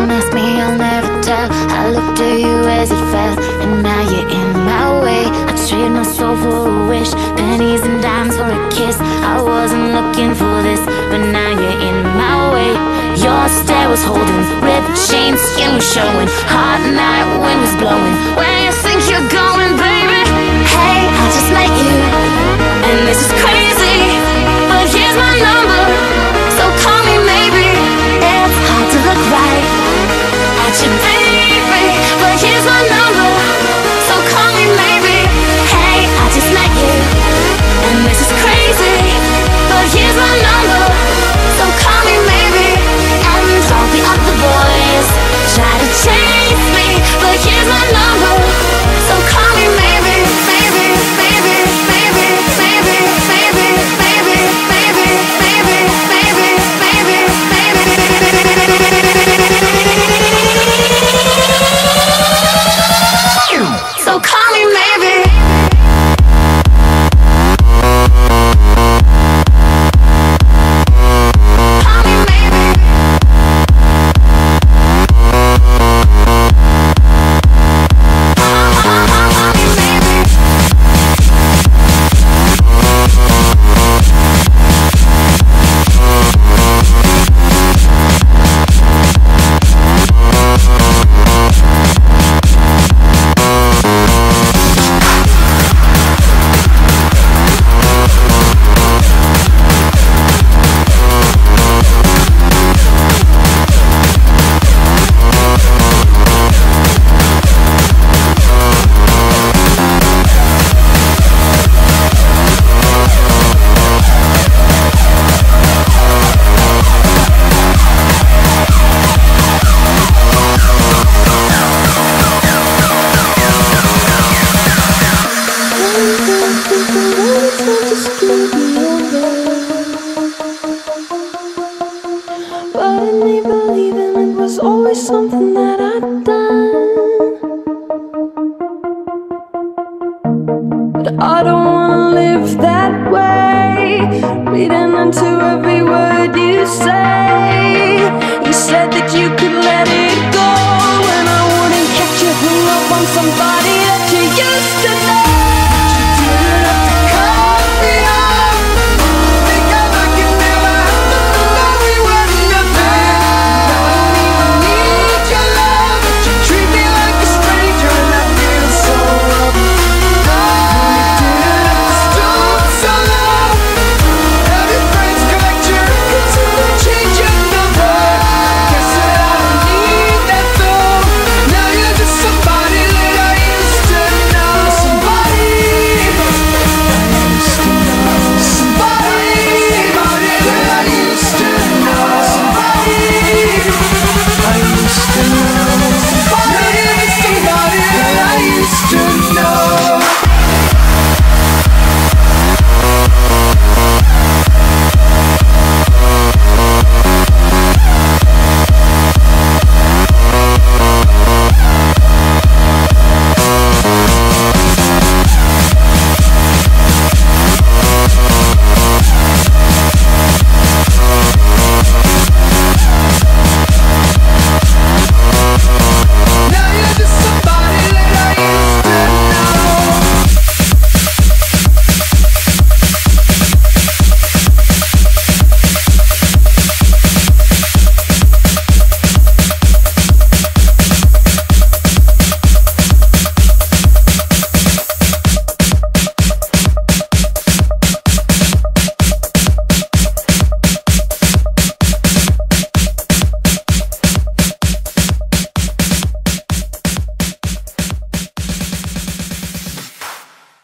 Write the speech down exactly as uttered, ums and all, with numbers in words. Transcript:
Don't ask me, I'll never tell. I looked at you as it fell, and now you're in my way. I trade my soul for a wish, pennies and dimes for a kiss. I wasn't looking for this, but now you're in my way. Your stare was holding, ripped jeans, skin was showing. Hot night, wind was blowing. Where you think you're going, baby? Hey, I just met you, and this is crazy, but here's my number, so call me maybe. It's hard to look right at you, baby, but here's my number, so call me maybe. Hey, I just met you, and this is crazy, but here's my number, so call me maybe. And all the other boys try to chase me, but here's my number, so call me maybe, baby, baby, baby, baby, baby, baby, baby, baby, baby, baby, baby. So call me maybe. Somebody